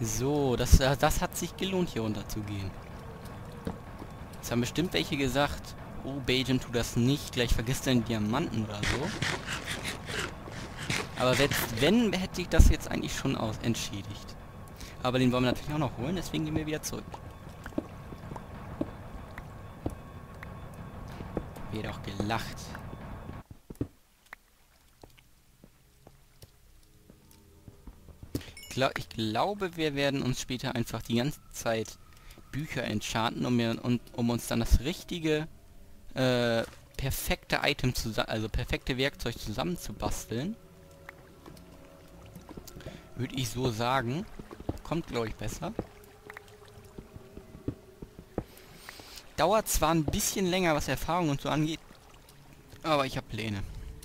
So, das hat sich gelohnt, hier runter zu gehen. Jetzt haben bestimmt welche gesagt, oh, Bajan, tu das nicht, gleich vergisst deinen Diamanten oder so. Aber selbst wenn, hätte ich das jetzt eigentlich schon entschädigt. Aber den wollen wir natürlich auch noch holen, deswegen gehen wir wieder zurück. Wird auch gelacht. Ich glaube, wir werden uns später einfach die ganze Zeit Bücher enchanten, um uns dann das richtige, perfekte Item also perfekte Werkzeug zusammenzubasteln. Würde ich so sagen. Kommt, glaube ich, besser. Dauert zwar ein bisschen länger, was Erfahrung und so angeht, aber ich habe Pläne.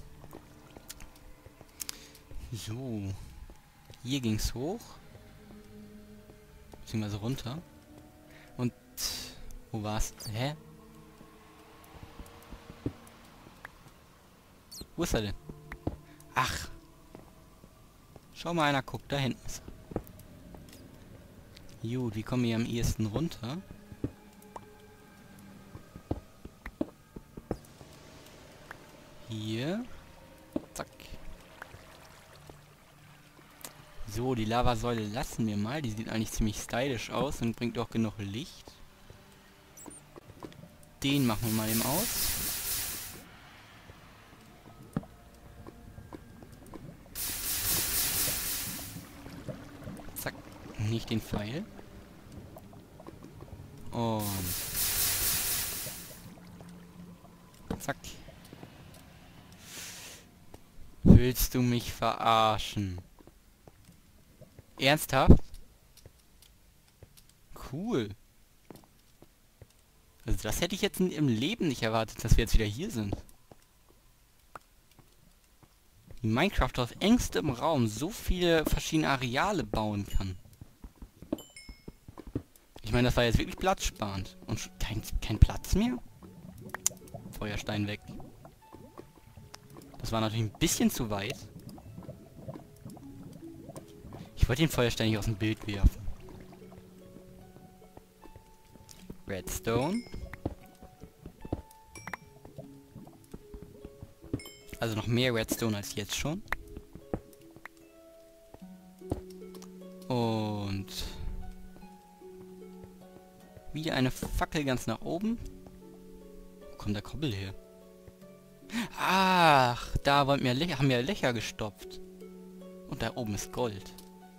So. Hier ging's hoch. Beziehungsweise runter. Und wo war's? Hä? Wo ist er denn? Ach. Schau mal, einer guckt, da hinten ist er. Gut, wie kommen wir am ehesten runter? Hier. Zack. So, die Lavasäule lassen wir mal. Die sieht eigentlich ziemlich stylisch aus und bringt auch genug Licht. Den machen wir mal eben aus. Zack. Nicht den Pfeil. Und zack. Willst du mich verarschen? Ernsthaft? Cool. Also das hätte ich jetzt im Leben nicht erwartet, dass wir jetzt wieder hier sind. Wie Minecraft auf engstem Raum so viele verschiedene Areale bauen kann. Ich meine, das war jetzt wirklich platzsparend. Und kein Platz mehr? Feuerstein weg. Das war natürlich ein bisschen zu weit. Ich wollte den Feuerstein nicht aus dem Bild werfen. Redstone. Also noch mehr Redstone als jetzt schon. Und wieder eine Fackel ganz nach oben. Wo kommt der Kobbel her? Ach, da haben wir Löcher gestopft. Und da oben ist Gold.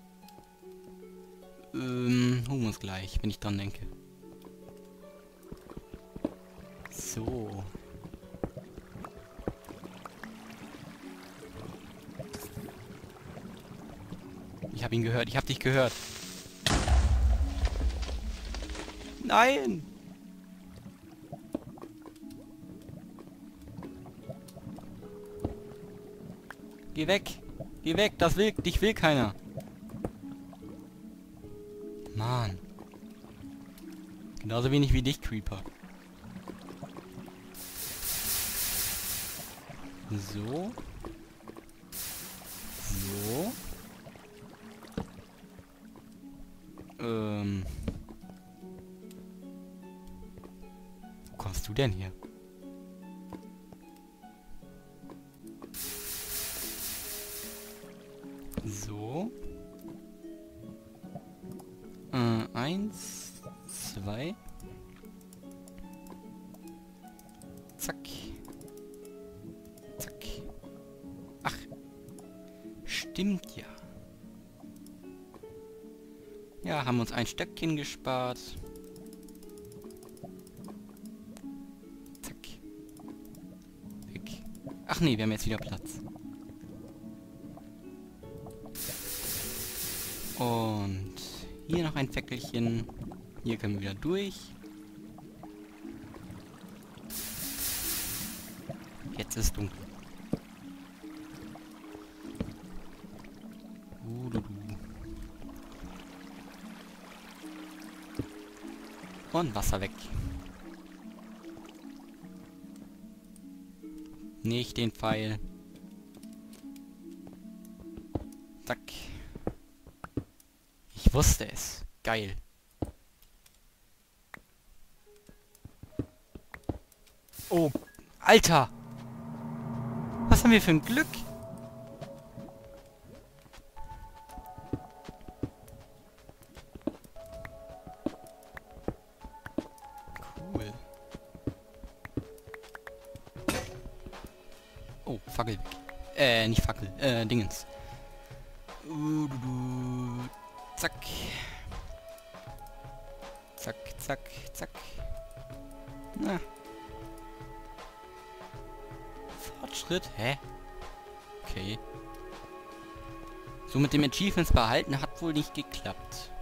Holen wir uns gleich, wenn ich dran denke. So. Ich habe ihn gehört, ich habe dich gehört. Nein! Geh weg! Geh weg, dich will keiner. Mann. Genauso wenig wie dich, Creeper. So. So. Wo kommst du denn hier? So. 1, 2. Zack. Zack. Ach. Stimmt ja. Ja, haben uns ein Stöckchen gespart. Zack. Weg. Ach nee, wir haben jetzt wieder Platz. Und hier noch ein Fäckelchen. Hier können wir wieder durch. Jetzt ist dunkel. Und Wasser weg. Nicht den Pfeil. Zack. Ich Ich wusste es. Geil. Oh, Alter! Was haben wir für ein Glück? Cool. Oh, Fackel. Nicht Fackel. Dingens. Zack. Zack, zack, zack. Na. Fortschritt? Hä? Okay. So mit dem Achievements behalten hat wohl nicht geklappt.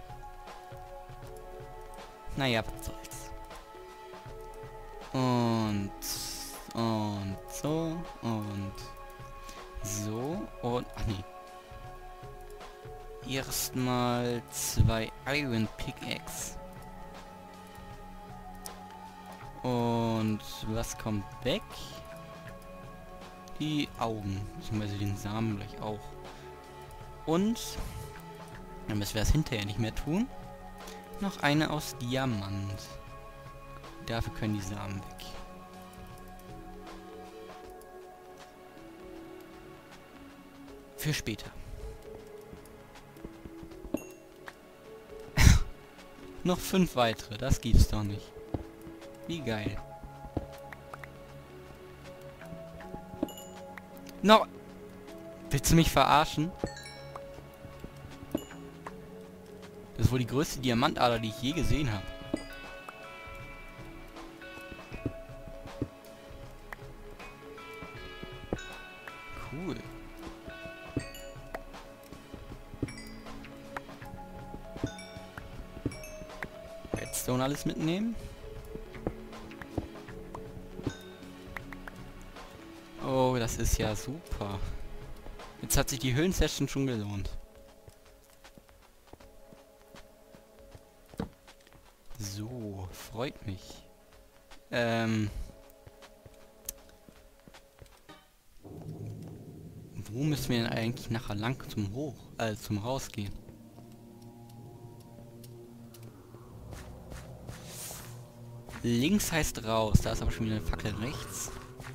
Naja, was soll's. Und so und so und ach nee. Erstmal 2 Iron Pickaxe. Und was kommt weg? Die Augen, beziehungsweise den Samen gleich auch. Und, dann müssen wir das hinterher nicht mehr tun, noch eine aus Diamant. Dafür können die Samen weg. Für später. Noch 5 weitere, das gibt's doch nicht. Wie geil. No! Willst du mich verarschen? Das ist wohl die größte Diamantader, die ich je gesehen habe. Cool. Redstone alles mitnehmen. Oh, das ist ja super. Jetzt hat sich die Höhlensession schon gelohnt. So, freut mich. Wo müssen wir denn eigentlich nachher lang zum zum Rausgehen? Links heißt raus, da ist aber schon wieder eine Fackel rechts.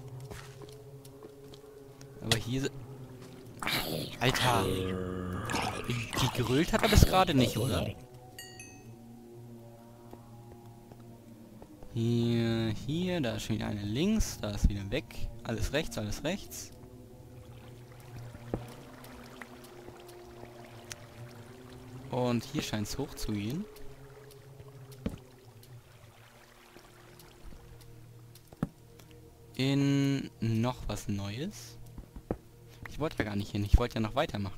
Aber hier... Alter! Die gerüllt hat er bis gerade nicht, oder? Hier, da ist schon wieder eine links, da ist wieder weg. Alles rechts, alles rechts. Und hier scheint es hoch zu gehen. In noch was Neues. Ich wollte ja gar nicht hin, ich wollte ja noch weitermachen.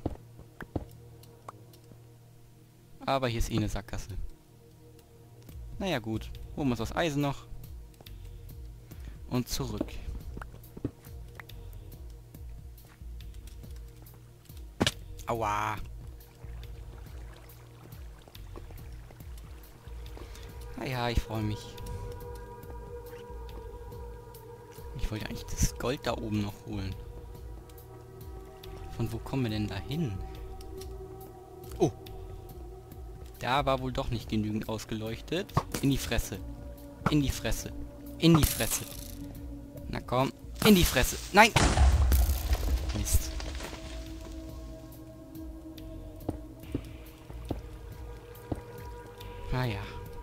Aber hier ist eh eine Sackgasse. Naja gut, holen wir uns das Eisen noch. Und zurück. Aua. Ja, ich freue mich. Ich wollte eigentlich das Gold da oben noch holen. Von wo kommen wir denn da hin? Oh! Da war wohl doch nicht genügend ausgeleuchtet. In die Fresse. In die Fresse. In die Fresse. Na komm. In die Fresse. Nein! Mist. Naja.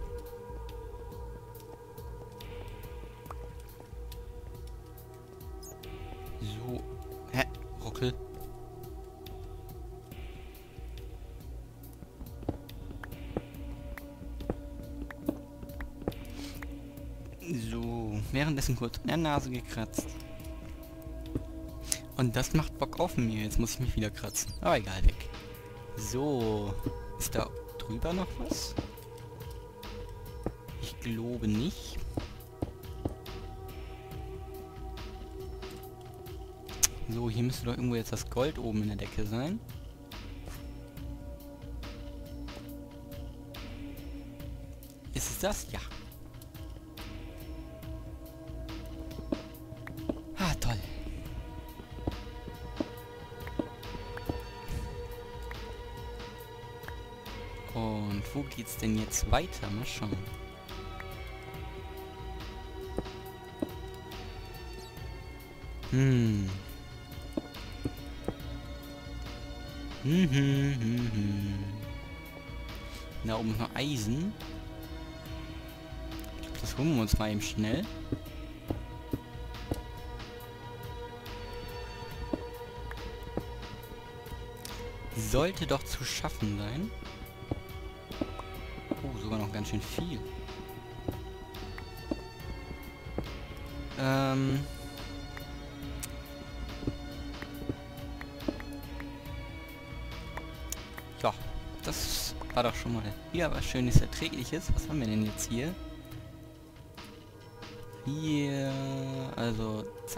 So. Hä? Ruckel. So. Währenddessen kurz an der Nase gekratzt. Und das macht Bock auf mir. Jetzt muss ich mich wieder kratzen. Aber egal, weg. So. Ist da drüber noch was? Ich glaube nicht. So, hier müsste doch irgendwo jetzt das Gold oben in der Decke sein. Ist es das? Ja. Ah, toll. wo geht's denn jetzt weiter? Mal schauen. Da oben ist noch Eisen. Ich glaube, das holen wir uns mal eben schnell. Sollte doch zu schaffen sein. Oh, sogar noch ganz schön viel. Ja, das war doch schon mal hier was Schönes, Erträgliches. Was haben wir denn jetzt hier? Hier, also, zack.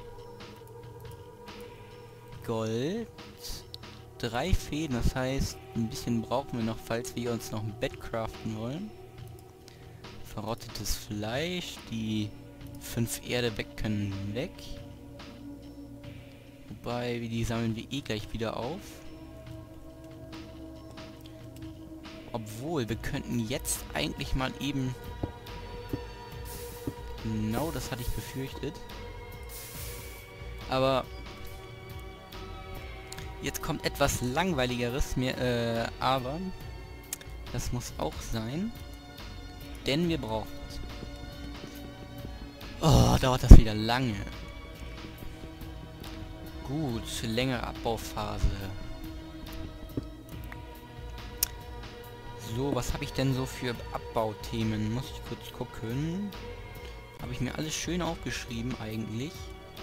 Gold. 3 Fäden, das heißt, ein bisschen brauchen wir noch, falls wir uns noch ein Bett craften wollen. Verrottetes Fleisch, die 5 Erde weg können weg. Wobei, die sammeln wir eh gleich wieder auf. Obwohl, wir könnten jetzt eigentlich mal eben... Genau, das hatte ich befürchtet. Aber... Jetzt kommt etwas langweiligeres, aber das muss auch sein, denn wir brauchen es. Oh, dauert das wieder lange. Gut, längere Abbauphase. So, was habe ich denn so für Abbauthemen? Muss ich kurz gucken. Habe ich mir alles schön aufgeschrieben eigentlich.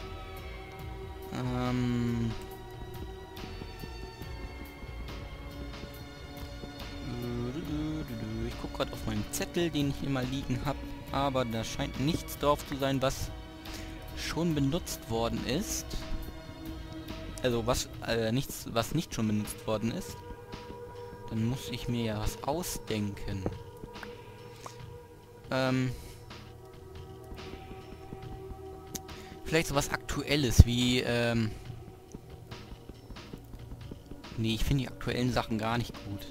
Ich gucke gerade auf meinen Zettel, den ich immer liegen habe, aber da scheint nichts drauf zu sein, was schon benutzt worden ist. Also nichts, was nicht schon benutzt worden ist. Dann muss ich mir ja was ausdenken. Vielleicht so was Aktuelles wie, nee, ich finde die aktuellen Sachen gar nicht gut.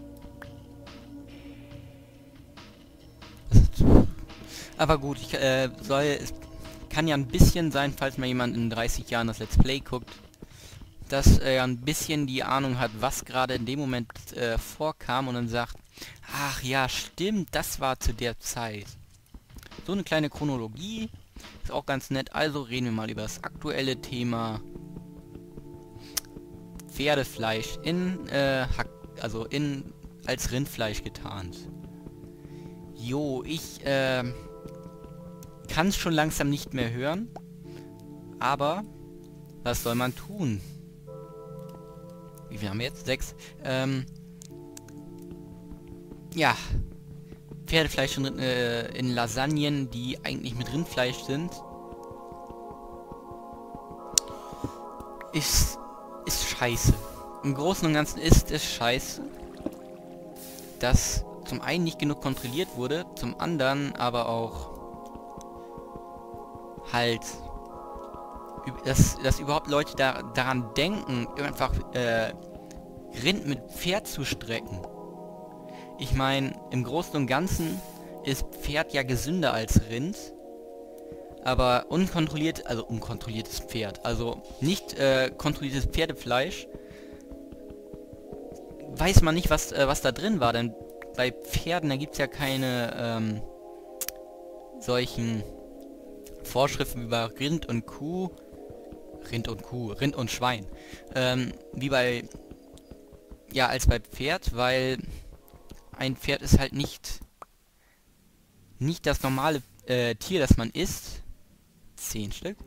Aber gut, es kann ja ein bisschen sein, falls mal jemand in 30 Jahren das Let's Play guckt, dass er ein bisschen die Ahnung hat, was gerade in dem Moment vorkam und dann sagt, ach ja, stimmt, das war zu der Zeit. So eine kleine Chronologie ist auch ganz nett. Also reden wir mal über das aktuelle Thema Pferdefleisch als Rindfleisch getarnt. Jo, ich kann es schon langsam nicht mehr hören, aber was soll man tun? Wie viel haben wir jetzt? 6. Ja, Pferdefleisch in Lasagnen, die eigentlich mit Rindfleisch sind, ist scheiße. Im Großen und Ganzen ist es scheiße, dass zum einen nicht genug kontrolliert wurde, zum anderen aber auch halt, dass überhaupt Leute daran denken, einfach Rind mit Pferd zu strecken. Ich meine, im Großen und Ganzen ist Pferd ja gesünder als Rind, aber unkontrolliertes Pferd, also nicht kontrolliertes Pferdefleisch, weiß man nicht, was da drin war, denn bei Pferden, da gibt es ja keine solchen Vorschriften wie bei Rind und Schwein. Als bei Pferd, weil ein Pferd ist halt nicht das normale Tier, das man isst. 10 Stück.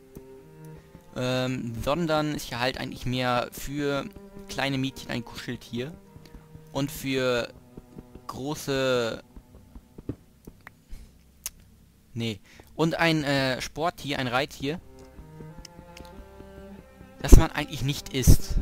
Sondern ist ja halt eigentlich mehr für kleine Mädchen ein Kuscheltier. Und für große... Nee. Und ein Sporttier, ein Reittier, das man eigentlich nicht isst.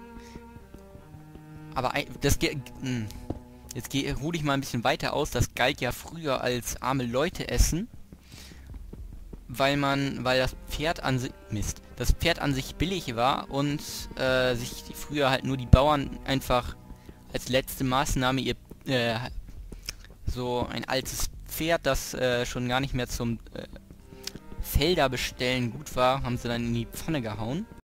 Aber das jetzt hole ich mal ein bisschen weiter aus. Das galt ja früher als arme Leute essen, weil das Pferd an sich billig war und sich früher halt nur die Bauern einfach als letzte Maßnahme so ein altes Pferd, das schon gar nicht mehr zum Felder bestellen gut war, haben sie dann in die Pfanne gehauen.